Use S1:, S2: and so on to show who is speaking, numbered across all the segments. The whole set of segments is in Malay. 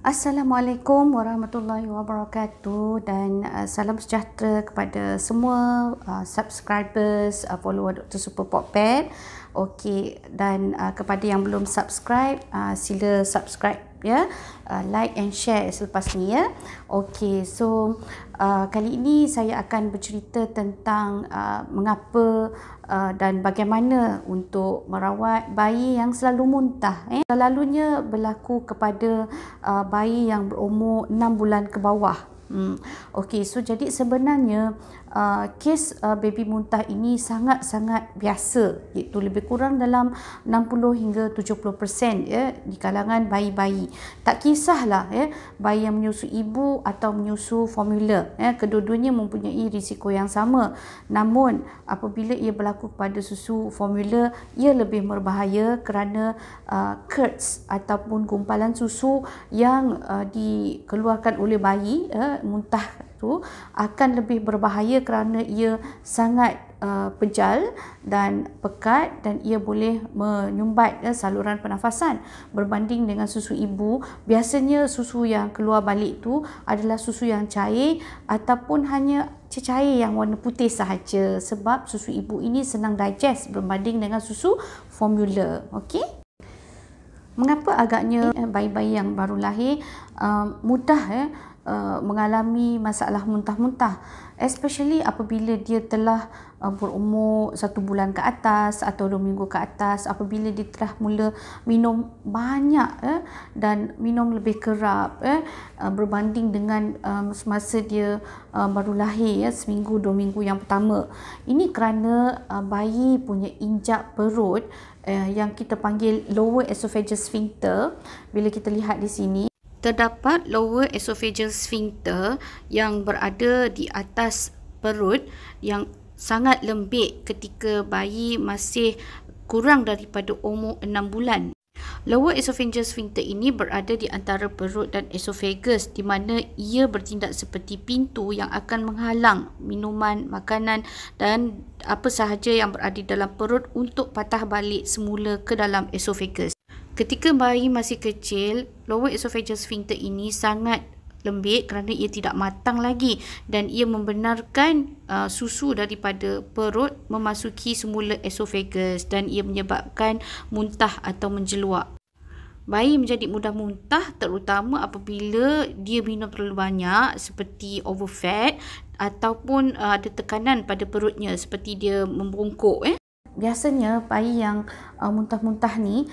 S1: Assalamualaikum warahmatullahi wabarakatuh dan salam sejahtera kepada semua subscribers, follower Dr. Super Pokpet. Okey, dan kepada yang belum subscribe, sila subscribe ya, like and share selepas ni ya. Okey, so kali ini saya akan bercerita tentang mengapa dan bagaimana untuk merawat bayi yang selalu muntah. Selalunya berlaku kepada bayi yang berumur 6 bulan ke bawah. Okey, so jadi sebenarnya kes baby muntah ini sangat-sangat biasa, iaitu lebih kurang dalam 60 hingga 70% ya di kalangan bayi-bayi. Tak kisahlah ya, bayi yang menyusu ibu atau menyusu formula ya, kedua-duanya mempunyai risiko yang sama. Namun apabila ia berlaku pada susu formula, ia lebih berbahaya kerana curds ataupun gumpalan susu yang dikeluarkan oleh bayi muntah tu akan lebih berbahaya kerana ia sangat pejal dan pekat dan ia boleh menyumbat saluran pernafasan berbanding dengan susu ibu. Biasanya susu yang keluar balik tu adalah susu yang cair ataupun hanya cecair yang warna putih sahaja, sebab susu ibu ini senang digest berbanding dengan susu formula. Okey, mengapa agaknya bayi-bayi yang baru lahir mudah mengalami masalah muntah-muntah, especially apabila dia telah berumur 1 bulan ke atas atau 2 minggu ke atas, apabila dia telah mula minum banyak dan minum lebih kerap berbanding dengan semasa dia baru lahir seminggu 2 minggu yang pertama. Ini kerana bayi punya injak perut yang kita panggil lower esophageal sphincter. Bila kita lihat di sini, terdapat lower esophageal sphincter yang berada di atas perut yang sangat lembik ketika bayi masih kurang daripada umur 6 bulan. Lower esophageal sphincter ini berada di antara perut dan esophagus, di mana ia bertindak seperti pintu yang akan menghalang minuman, makanan dan apa sahaja yang berada dalam perut untuk patah balik semula ke dalam esophagus. Ketika bayi masih kecil, lower esophageal sphincter ini sangat lembik kerana ia tidak matang lagi dan ia membenarkan susu daripada perut memasuki semula esophagus dan ia menyebabkan muntah atau menjeluak. Bayi menjadi mudah muntah terutama apabila dia minum terlalu banyak seperti overfed ataupun ada tekanan pada perutnya seperti dia membungkuk. Biasanya bayi yang muntah-muntah ni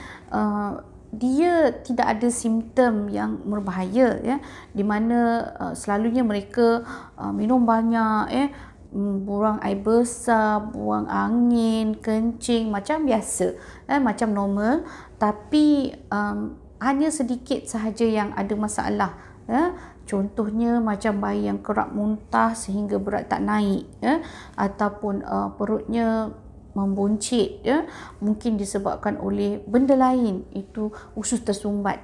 S1: dia tidak ada simptom yang berbahaya ya, di mana selalunya mereka minum banyak buang air besar, buang angin, kencing macam biasa, macam normal, tapi hanya sedikit sahaja yang ada masalah. Contohnya macam bayi yang kerap muntah sehingga berat tak naik ataupun perutnya membuncit mungkin disebabkan oleh benda lain, itu usus tersumbat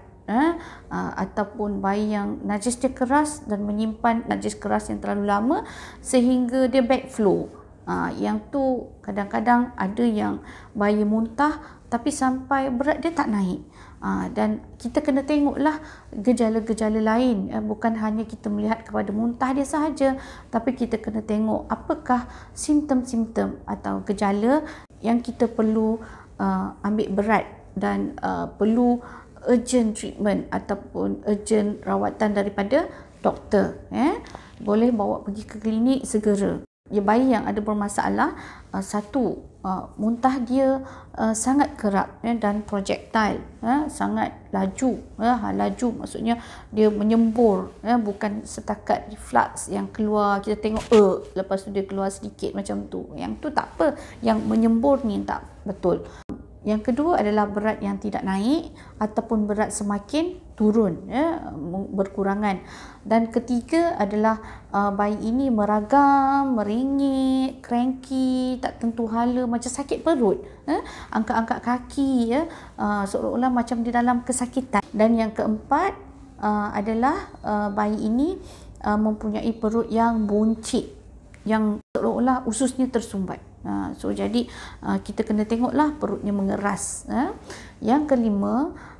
S1: ataupun bayi yang najis dia keras dan menyimpan najis keras yang terlalu lama sehingga dia backflow. Yang tu kadang-kadang ada yang bayi muntah tapi sampai berat dia tak naik. Dan kita kena tengoklah gejala-gejala lain, bukan hanya kita melihat kepada muntah dia sahaja, tapi kita kena tengok apakah simptom-simptom atau gejala yang kita perlu ambil berat dan perlu urgent treatment ataupun urgent rawatan daripada doktor. Boleh bawa pergi ke klinik segera. Bayi yang ada bermasalah, satu, muntah dia sangat kerap dan projectile, sangat laju. Laju maksudnya dia menyembur, bukan setakat reflux yang keluar kita tengok lepas tu dia keluar sedikit macam tu. Yang tu tak apa, yang menyembur ni tak betul. Yang kedua adalah berat yang tidak naik ataupun berat semakin turun, berkurangan. Dan ketiga adalah bayi ini meragam, meringit, cranky, tak tentu hala, macam sakit perut, angkat-angkat kaki, seolah-olah macam di dalam kesakitan. Dan yang keempat adalah bayi ini mempunyai perut yang buncit, yang seolah-olah ususnya tersumbat. So jadi kita kena tengoklah perutnya mengeras. Yang kelima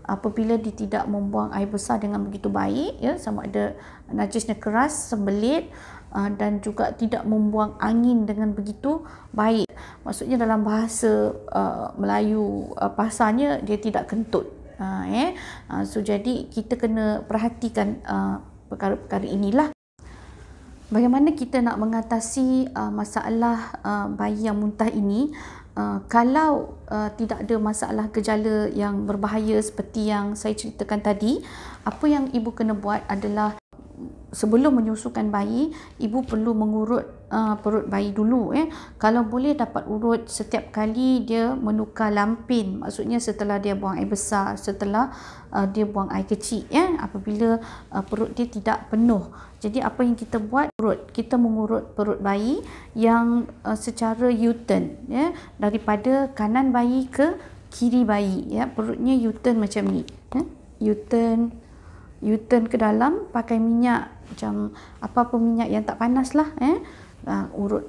S1: apabila dia tidak membuang air besar dengan begitu baik, ya, sama ada najisnya keras, sembelit, dan juga tidak membuang angin dengan begitu baik. Maksudnya dalam bahasa Melayu pasarnya dia tidak kentut. So jadi kita kena perhatikan perkara-perkara inilah. Bagaimana kita nak mengatasi masalah bayi yang muntah ini? Kalau tidak ada masalah gejala yang berbahaya seperti yang saya ceritakan tadi, apa yang ibu kena buat adalah sebelum menyusukan bayi, ibu perlu mengurut perut bayi dulu. Kalau boleh dapat urut setiap kali dia menukar lampin, maksudnya setelah dia buang air besar, setelah dia buang air kecil, apabila perut dia tidak penuh. Jadi apa yang kita buat, kita mengurut perut bayi yang secara U-turn, daripada kanan bayi ke kiri bayi, perutnya U-turn macam ni, U-turn ke dalam pakai minyak, macam apa-apa minyak yang tak panas lah, urut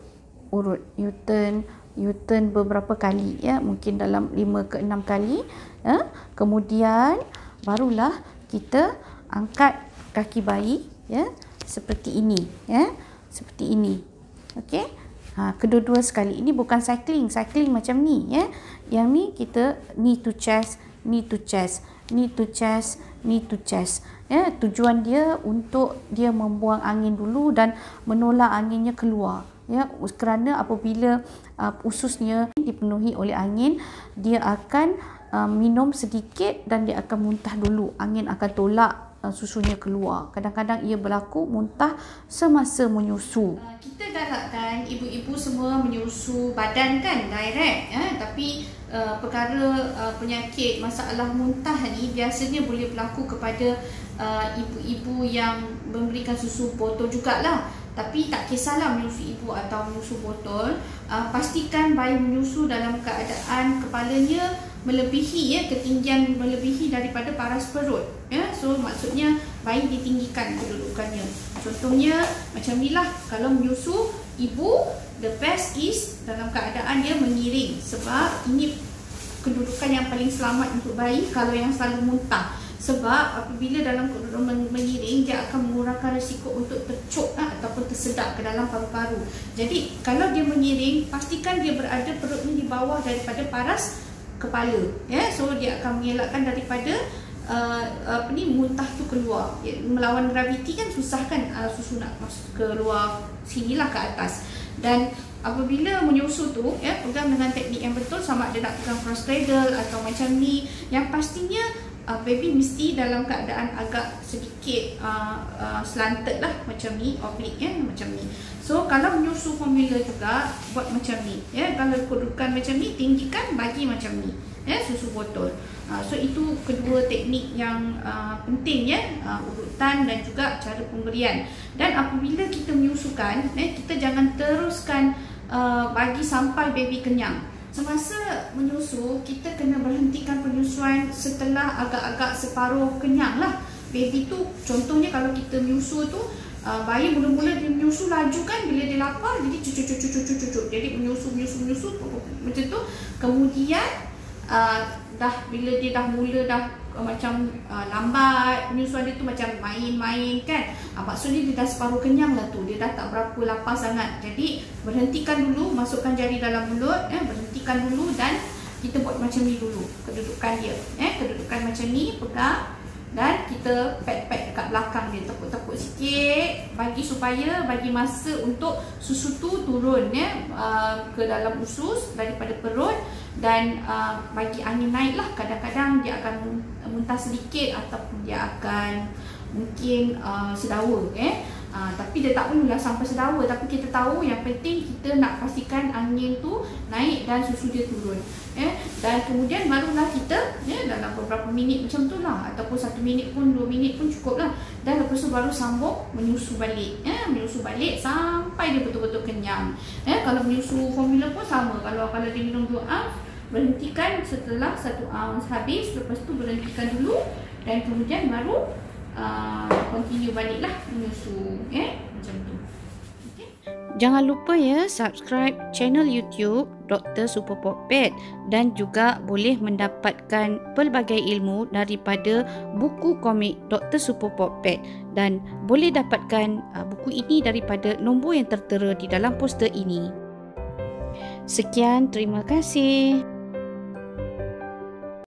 S1: U-turn beberapa kali, mungkin dalam 5 ke 6 kali, kemudian barulah kita angkat kaki bayi, seperti ini, seperti ini. Okey, kedua-dua sekali. Ini bukan cycling macam ni, yang ni kita knee to chest, knee to chest, knee to chest, knee to chest. Tujuan dia untuk dia membuang angin dulu dan menolak anginnya keluar. Kerana apabila ususnya dipenuhi oleh angin, dia akan minum sedikit dan dia akan muntah dulu. Angin akan tolak susunya keluar. Kadang-kadang ia berlaku muntah semasa menyusu. Kita galakkan ibu-ibu semua menyusu badan kan, direct, tapi perkara penyakit masalah muntah ni biasanya boleh berlaku kepada ibu-ibu yang memberikan susu botol jugalah. Tapi tak kisahlah menyusu ibu atau menyusu botol, pastikan bayi menyusu dalam keadaan kepalanya melebihi, ketinggian melebihi daripada paras perut, so maksudnya bayi ditinggikan kedudukannya. Contohnya macam ni lah, kalau menyusu ibu, the best is dalam keadaan dia mengiring, sebab ini kedudukan yang paling selamat untuk bayi kalau yang selalu muntah. Sebab apabila dalam kedudukan mengiring, dia akan mengurangkan risiko untuk tercok ataupun tersedak ke dalam paru-paru. Jadi kalau dia mengiring, pastikan dia berada perutnya di bawah daripada paras kepala, so dia akan mengelakkan daripada muntah tu keluar. Melawan graviti kan susah kan, susu nak masuk ke luar sinilah ke atas. Dan apabila menyusu tu, pegang dengan teknik yang betul, sama ada nak pegang cross cradle atau macam ni, yang pastinya baby mesti dalam keadaan agak sedikit slanted lah, macam ni, oblique, macam ni. So kalau menyusu formula juga buat macam ni, kalau kedudukan macam ni, tinggikan, bagi macam ni, susu botol. So itu kedua teknik yang penting, urutan dan juga cara pemberian. Dan apabila kita menyusukan, kita jangan teruskan bagi sampai baby kenyang. Semasa menyusu, kita kena berhentikan penyusuan setelah agak-agak separuh kenyang lah. Baby tu, contohnya kalau kita menyusu tu, bayi mula-mula dia menyusu laju kan, bila dia lapar, jadi cucuk. Jadi menyusu macam tu. Kemudian bila dia dah mula macam lambat, penyusuan dia tu macam main-main kan, maksudnya dia dah separuh kenyang lah tu, dia dah tak berapa lapar sangat. Jadi berhentikan dulu, masukkan jari dalam mulut, berhentikan dulu dan kita buat macam ni dulu kedudukan dia, kedudukan macam ni, pegang dan kita pat-pat dekat belakang dia, tepuk-tepuk sikit, bagi masa untuk susu tu turun ke dalam usus daripada perut, dan bagi angin naik lah. Kadang-kadang dia akan muntah sedikit ataupun dia akan mungkin sedawa, tapi dia tak perlulah sampai sedawa, tapi kita tahu yang penting kita nak pastikan angin tu naik dan susu dia turun, dan kemudian barulah kita dalam beberapa minit macam tu lah, ataupun 1 minit pun, 2 minit pun cukup lah, dan lepas tu baru sambung menyusu balik, menyusu balik sampai dia betul-betul kenyang. Kalau menyusu formula pun sama, kalau dia minum 2 ounce, berhentikan setelah 1 ounce habis, lepas tu berhentikan dulu dan kemudian baru continue balik lah menyusu, macam tu. Okay. Jangan lupa subscribe channel YouTube Dr. Super Pokped dan juga boleh mendapatkan pelbagai ilmu daripada buku komik Dr. Super Pokped, dan boleh dapatkan buku ini daripada nombor yang tertera di dalam poster ini. Sekian, terima kasih.